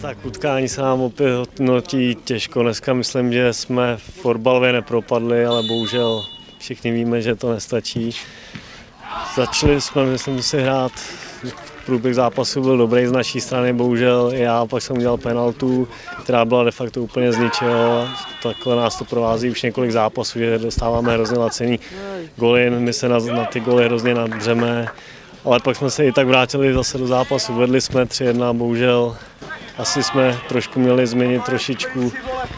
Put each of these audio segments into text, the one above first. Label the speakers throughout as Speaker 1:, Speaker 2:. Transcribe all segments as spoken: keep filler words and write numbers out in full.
Speaker 1: Tak utkání se nám opět hodnotí těžko. Dneska myslím, že jsme fotbalově nepropadli, ale bohužel všichni víme, že to nestačí. Začali jsme, myslím si, hrát. Průběh zápasu byl dobrý z naší strany, bohužel já pak jsem udělal penaltu, která byla de facto úplně z ničeho. Takhle nás to provází už několik zápasů, že dostáváme hrozně lacený goly, my se na, na ty goly hrozně nadřeme. Ale pak jsme se i tak vrátili zase do zápasu, vedli jsme tři jedna, bohužel asi jsme trošku měli změnit trošičku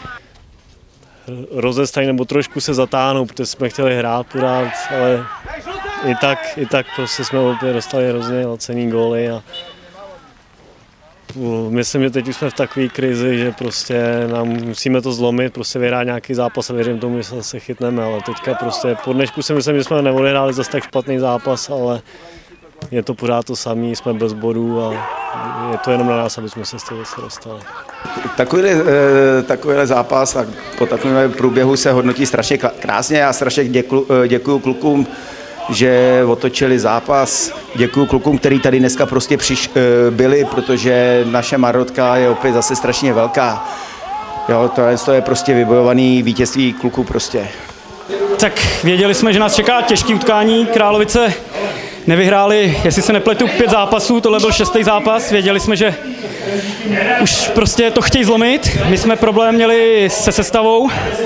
Speaker 1: rozestaň nebo trošku se zatáhnout, protože jsme chtěli hrát pořád, ale i tak, i tak prostě jsme opět dostali hrozně lacený góly a myslím, že teď už jsme v takové krizi, že prostě nám musíme to zlomit, prostě vyhrát nějaký zápas a věřím tomu, že se zase chytneme, ale teďka prostě po dnešku si myslím, že jsme neodehráli zase tak špatný zápas, ale je to pořád to samé, jsme bez bodů a je to jenom na nás, aby jsme se z toho dostali.
Speaker 2: Takovýhle, takovýhle zápas a po takovém průběhu se hodnotí strašně krásně a strašně děkuju, děkuju klukům, že otočili zápas. Děkuju klukům, který tady dneska prostě přiš, byli, protože naše marotka je opět zase strašně velká. Jo, to, je, to je prostě vybojovaný vítězství kluků prostě.
Speaker 3: Tak věděli jsme, že nás čeká těžké utkání. Královice nevyhráli, jestli se nepletu, pět zápasů, tohle byl šestý zápas. Věděli jsme, že už prostě to chtějí zlomit. My jsme problém měli se sestavou.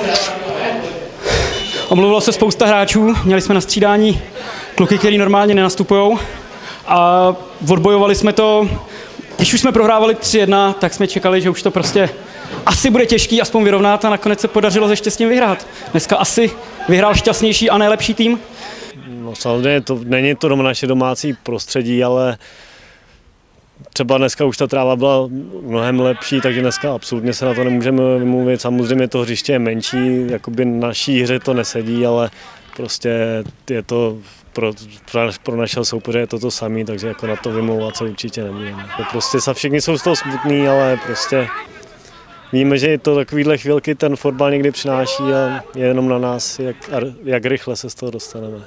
Speaker 3: Omluvilo se spousta hráčů, měli jsme na střídání kluky, který normálně nenastupují a odbojovali jsme to. Když už jsme prohrávali tři jedna, tak jsme čekali, že už to prostě asi bude těžký aspoň vyrovnat a nakonec se podařilo se štěstím vyhrát. Dneska asi vyhrál šťastnější a nejlepší tým.
Speaker 1: No samozřejmě to není to naše domácí prostředí, ale třeba dneska už ta tráva byla mnohem lepší, takže dneska absolutně se na to nemůžeme vymluvit. Samozřejmě to hřiště je menší, jakoby naší hře to nesedí, ale prostě je to pro, pro našeho soupeře je to to samé, takže jako na to vymlouvat se určitě nebudeme. Prostě sa všichni jsou z toho smutní, ale prostě víme, že to takovýhle chvilky ten fotbal někdy přináší a je jenom na nás, jak, jak rychle se z toho dostaneme.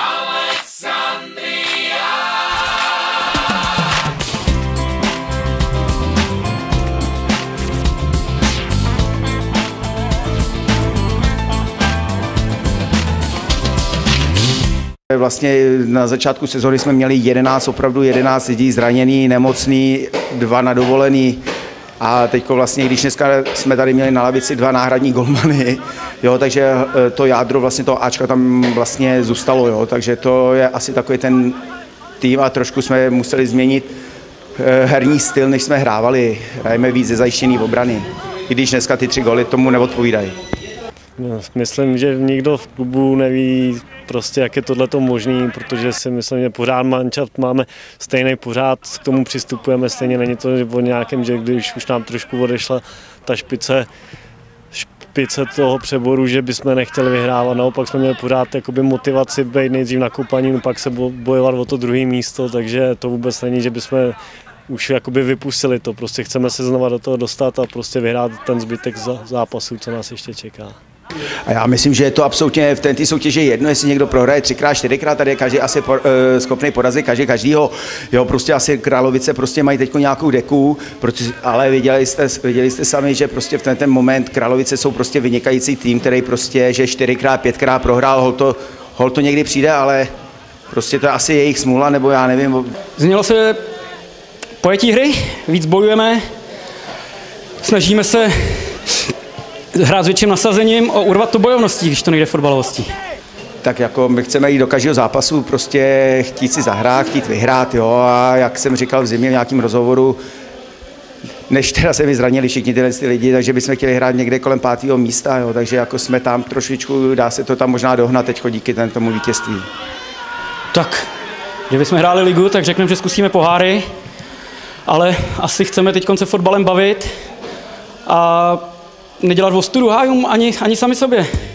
Speaker 2: Vlastně na začátku sezóny jsme měli jedenáct, opravdu jedenáct lidí zraněný, nemocný, dva na dovolený. A teď vlastně, když dneska jsme tady měli na lavici dva náhradní golmany, jo, takže to jádro vlastně toho Ačka tam vlastně zůstalo, jo, takže to je asi takový ten tým a trošku jsme museli změnit herní styl, než jsme hrávali. Hrajeme víc ze zajištěný obrany, i když dneska ty tři góly tomu neodpovídají.
Speaker 1: Myslím, že nikdo v klubu neví prostě, jak je tohleto možný, protože si myslím, že pořád manšaft máme stejný, pořád k tomu přistupujeme stejně, není to o nějakém, že když už nám trošku odešla ta špice, špice toho přeboru, že bychom nechtěli vyhrávat, naopak jsme měli pořád jakoby motivaci být nejdřív na kopaní, pak se bojovat o to druhé místo, takže to vůbec není, že bychom už jakoby vypustili to, prostě chceme se znova do toho dostat a prostě vyhrát ten zbytek zápasů, co nás ještě čeká.
Speaker 2: A já myslím, že je to absolutně v této soutěži jedno, jestli někdo prohraje třikrát, čtyřikrát, tady je každý asi po, e, schopný porazit každý každýho. Jo, prostě asi Královice prostě mají teď nějakou deku, protože, ale viděli jste, viděli jste sami, že prostě v ten, ten moment Královice jsou prostě vynikající tým, který prostě, že čtyřikrát, pětkrát prohrál, hol to, hol to někdy přijde, ale prostě to je asi jejich smůla, nebo já nevím.
Speaker 3: Změnilo se pojetí hry, víc bojujeme, snažíme se hrát s větším nasazením a urvat to bojovností, když to nejde fotbalovostí.
Speaker 2: Tak jako my chceme jít do každého zápasu, prostě chtít si zahrát, chtít vyhrát, jo, a jak jsem říkal v zimě v nějakém rozhovoru, než teda se mi zranili všichni tyhle ty lidi, takže bychom chtěli hrát někde kolem pátého místa, jo, takže jako jsme tam trošičku, dá se to tam možná dohnat teď díky tomu vítězství.
Speaker 3: Tak, kdybychom hráli ligu, tak řekneme, že zkusíme poháry, ale asi chceme teď se fotbalem bavit a nedělat ostudu hájům ani, ani sami sobě.